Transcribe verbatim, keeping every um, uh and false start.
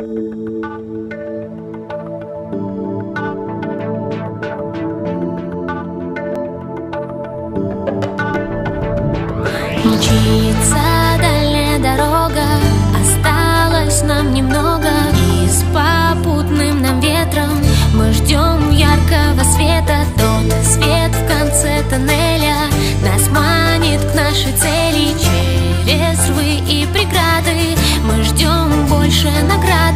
Мчится дальняя дорога, осталось нам немного, и с попутным нам ветром мы ждем яркого света. Тот свет в конце тоннеля нас манит к нашей цели. Через рвы и преграды мы ждем больше наград.